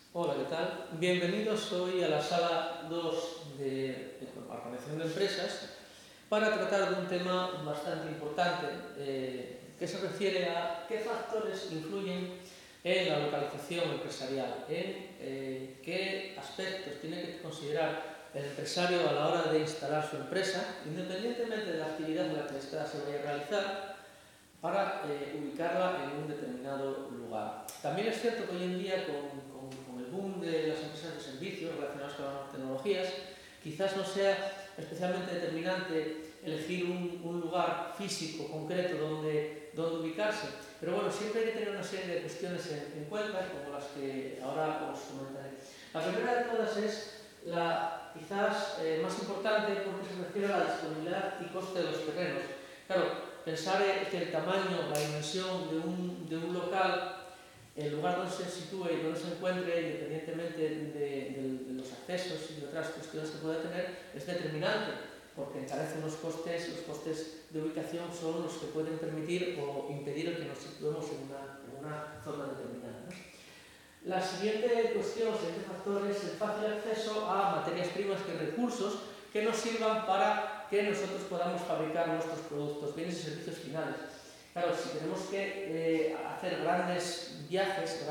Hola, ¿qué tal? Bienvenidos hoy a la sala 2 de Organización de Empresas para tratar de un tema bastante importante que se refiere a qué factores influyen en la localización empresarial, en qué aspectos tiene que considerar el empresario a la hora de instalar su empresa, independientemente de la actividad en la que ésta se vaya a realizar, para ubicarla en un determinado lugar. También es cierto que hoy en día, con el boom de las empresas de servicios relacionadas con las tecnologías, quizás no sea especialmente determinante elegir un lugar físico concreto donde ubicarse, pero bueno, siempre hay que tener una serie de cuestiones en cuenta, como las que ahora os comentaré. La primera de todas es la quizás más importante, porque se refiere a la disponibilidad y coste de los terrenos. Claro, pensar que el tamaño, la dimensión de un local, el lugar donde se sitúe y donde se encuentre, independientemente de los accesos y de otras cuestiones que pueda tener, es determinante, porque encarece los costes de ubicación son los que pueden permitir o impedir que nos situemos en una zona determinada, ¿no? La siguiente cuestión, el siguiente factor es el fácil acceso a materias primas y recursos que nos sirvan para que nosotros podamos fabricar nuestros productos, bienes y servicios finales. Claro, si tenemos que hacer grandes viajes,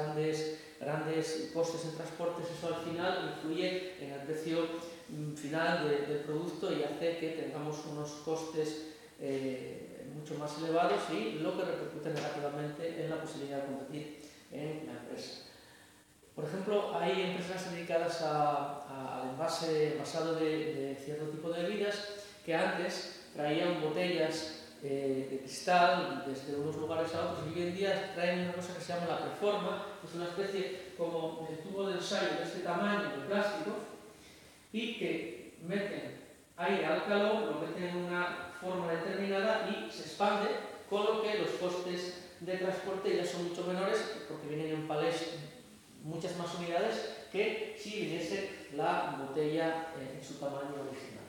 grandes costes en transportes, eso al final influye en el precio final del producto y hace que tengamos unos costes mucho más elevados y lo que repercute negativamente en la posibilidad de competir en la empresa. Por ejemplo, hay empresas dedicadas al envasado de cierto tipo de bebidas que antes traían botellas de cristal desde unos lugares a otros y hoy en día traen una cosa que se llama la preforma, que es una especie como de tubo de ensayo de este tamaño de plástico y que meten aire al calor, lo meten en una forma determinada y se expande, con lo que los costes de transporte ya son mucho menores porque vienen en palés muchas más unidades que si viniese la botella en su tamaño original.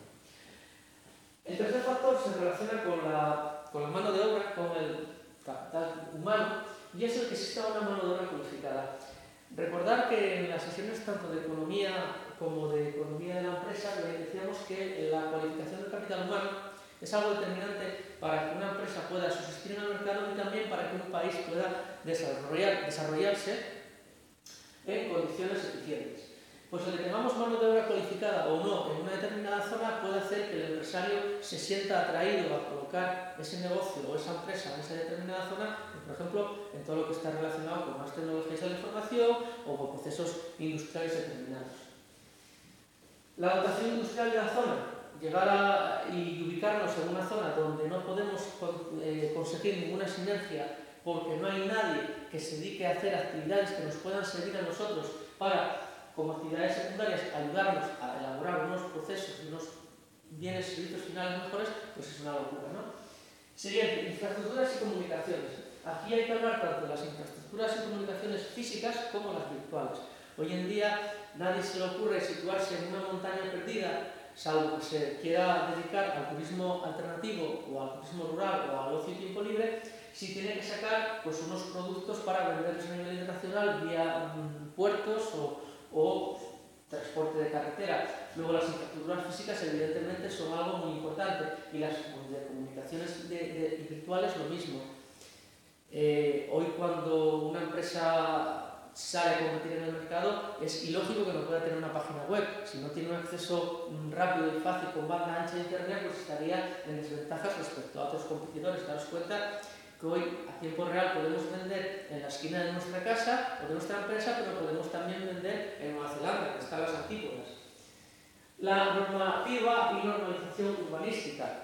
El tercer factor se relaciona con la mano de obra, con el capital humano, y es el que exista una mano de obra cualificada. Recordar que en las sesiones tanto de economía como de economía de la empresa decíamos que la cualificación del capital humano es algo determinante para que una empresa pueda subsistir en el mercado y también para que un país pueda desarrollarse en condiciones eficientes. Pues el que tengamos mano de obra cualificada o no en una determinada zona puede hacer que el empresario se sienta atraído a colocar ese negocio o esa empresa en esa determinada zona, por ejemplo, en todo lo que está relacionado con las tecnologías de la información o con procesos industriales determinados. La dotación industrial de la zona, y ubicarnos en una zona donde no podemos conseguir ninguna sinergia porque no hay nadie que se dedique a hacer actividades que nos puedan servir a nosotros para, como actividades secundarias, ayudarnos a elaborar unos procesos y unos bienes y servicios finales mejores, pues es una locura, ¿no? Siguiente, infraestructuras y comunicaciones. Aquí hay que hablar tanto de las infraestructuras y comunicaciones físicas como las virtuales. Hoy en día nadie se le ocurre situarse en una montaña perdida, salvo que se quiera dedicar al turismo alternativo o al turismo rural o al ocio y tiempo libre, si tiene que sacar pues, unos productos para venderlos a nivel internacional vía puertos o transporte de carretera. Luego las infraestructuras físicas evidentemente son algo muy importante y las de comunicaciones virtuales lo mismo. Hoy cuando una empresa sale a competir en el mercado es ilógico que no pueda tener una página web. Si no tiene un acceso rápido y fácil con banda ancha de internet, pues estaría en desventajas respecto a otros competidores. Daros cuenta que hoy a tiempo real podemos vender en la esquina de nuestra casa o de nuestra empresa, pero podemos también vender en Nueva Zelanda, que están las antípodas. La normativa y normalización urbanística.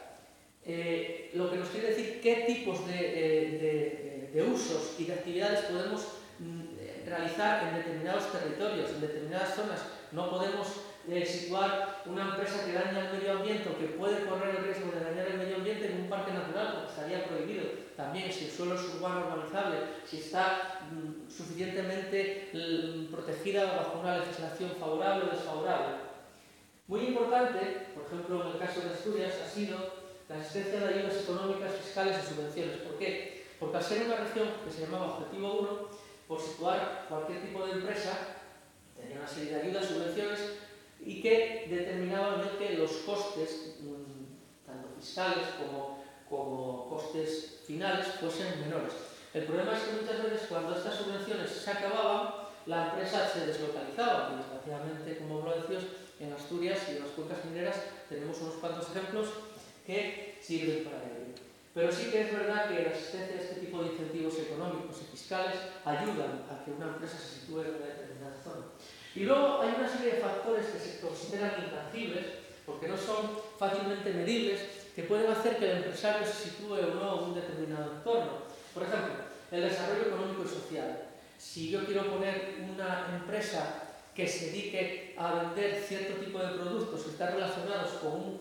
Lo que nos quiere decir qué tipos de usos y de actividades podemos realizar en determinados territorios, en determinadas zonas. No podemos situar una empresa que daña el medio ambiente o que puede correr el riesgo de dañar el medio ambiente en un parque natural, porque estaría prohibido. También si el suelo es urbano urbanizable, si está suficientemente protegida bajo una legislación favorable o desfavorable. Muy importante, por ejemplo en el caso de Asturias, ha sido la existencia de ayudas económicas, fiscales y subvenciones. ¿Por qué? Porque al ser una región que se llamaba Objetivo 1, por situar cualquier tipo de empresa, tenía una serie de ayudas, subvenciones, y que determinaban que los costes, tanto fiscales como costes finales, fuesen menores. El problema es que muchas veces cuando estas subvenciones se acababan, la empresa se deslocalizaba, y desgraciadamente, como lo decías, en Asturias y en las cuencas mineras tenemos unos cuantos ejemplos que sirven para ello. Pero sí que es verdad que la existencia de este tipo de incentivos económicos y fiscales ayudan a que una empresa se sitúe en una determinada zona. Y luego hay una serie de factores que se consideran intangibles, porque no son fácilmente medibles, que pueden hacer que el empresario se sitúe o no en un determinado entorno. Por ejemplo, el desarrollo económico y social. Si yo quiero poner una empresa que se dedique a vender cierto tipo de productos que están relacionados con un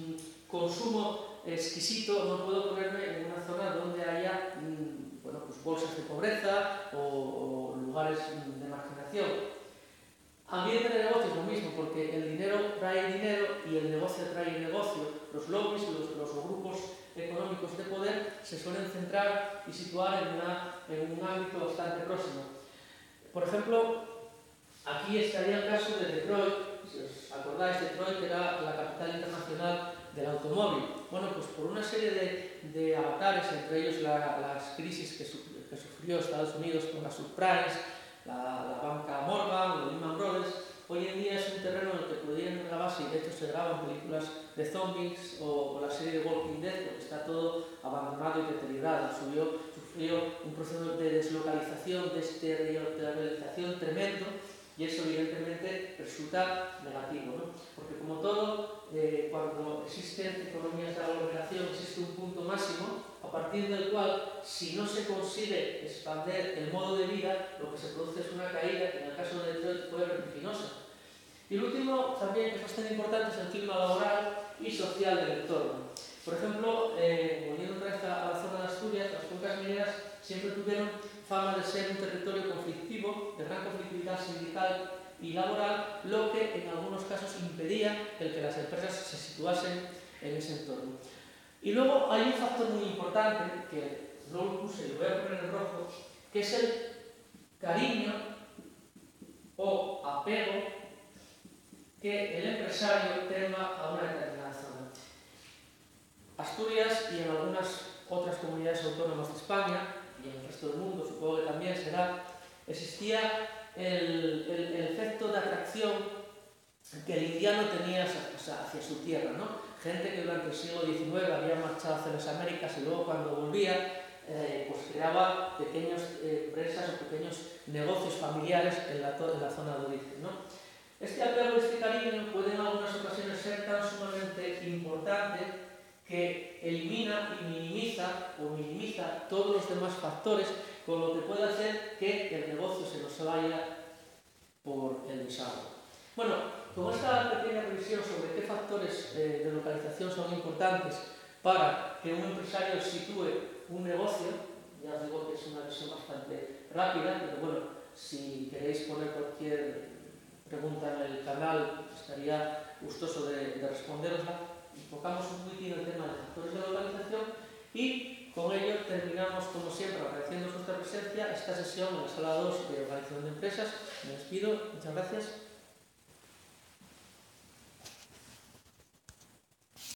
consumo exquisito, no puedo ponerme en una zona donde haya pues bolsas de pobreza o lugares de marginación. Ambiente de negocio es lo mismo, porque el dinero trae dinero y el negocio trae negocio. Los lobbies, los grupos económicos de poder se suelen centrar y situar en un ámbito bastante próximo. Por ejemplo, aquí estaría el caso de Detroit. Si os acordáis, Detroit era la capital internacional del automóvil. Bueno, pues por una serie de avatares, entre ellos las crisis que sufrió Estados Unidos con las subprimes, la banca Morgan, los Lehman Brothers, hoy en día es un terreno en el que podrían grabarse, y de hecho se graban películas de zombies o la serie de Walking Dead, porque está todo abandonado y deteriorado. Sufrió un proceso de deslocalización, de esterilización tremendo, y eso evidentemente resulta negativo, ¿no? Porque como todo, cuando existen economías de aglomeración, existe un punto máximo a partir del cual, si no se consigue expandir el modo de vida, lo que se produce es una caída que en el caso de Detroit fue vertiginosa. Y el último, también, que es bastante importante, es el clima laboral y social del entorno. Por ejemplo, volviendo otra vez a la zona de Asturias, las cuencas mineras siempre tuvieron fama de ser un territorio conflictivo, de gran conflictividad sindical y laboral, lo que en algunos casos impedía el que las empresas se situasen en ese entorno. Y luego hay un factor muy importante, que no lo puse y lo voy a poner en rojo, que es el cariño o apego que el empresario tenga a una determinada zona. Asturias y en algunas otras comunidades autónomas de España y en el resto del mundo, supongo que también existía el efecto de atracción que el indiano tenía hacia su tierra, ¿no? Gente que durante el siglo XIX había marchado hacia las Américas y luego cuando volvía pues creaba pequeñas empresas o pequeños negocios familiares en la zona de origen, ¿no? Este apego, este cariño puede en algunas ocasiones ser tan sumamente importante que elimina y minimiza todos los demás factores, con lo que puede hacer que el negocio se nos vaya por el desagüe. Bueno, con esta pequeña revisión sobre qué factores de localización son importantes para que un empresario sitúe un negocio, ya os digo que es una visión bastante rápida, pero bueno, si queréis poner cualquier pregunta en el canal, estaría gustoso de responderosla. Enfocamos un poquitín el tema de factores de localización y con ello terminamos, como siempre, agradeciendo vuestra presencia esta sesión en la sala 2 de organización de empresas. Me despido, muchas gracias.